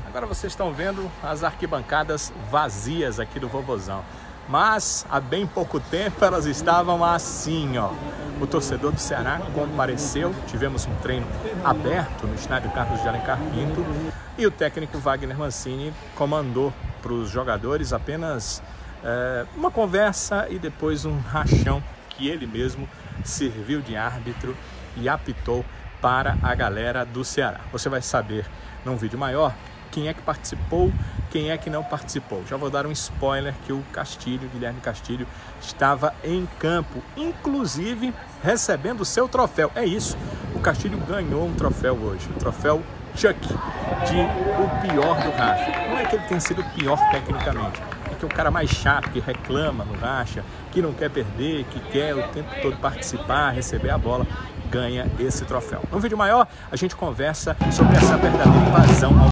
Agora vocês estão vendo as arquibancadas vazias aqui do Vovozão. Mas há bem pouco tempo elas estavam assim, ó. O torcedor do Ceará compareceu, tivemos um treino aberto no estádio Carlos de Alencar Pinto e o técnico Wagner Mancini comandou para os jogadores apenas uma conversa e depois um rachão que ele mesmo serviu de árbitro e apitou para a galera do Ceará. Você vai saber num vídeo maior quem é que participou, quem é que não participou. Já vou dar um spoiler que o Guilherme Castilho, estava em campo, inclusive recebendo o seu troféu. É isso, o Castilho ganhou um troféu hoje, o troféu Chuck, de o pior do racha. Não é que ele tenha sido o pior tecnicamente, é que o cara mais chato, que reclama no racha, que não quer perder, que quer o tempo todo participar, receber a bola, ganha esse troféu. No vídeo maior, a gente conversa sobre essa verdadeira invasão ao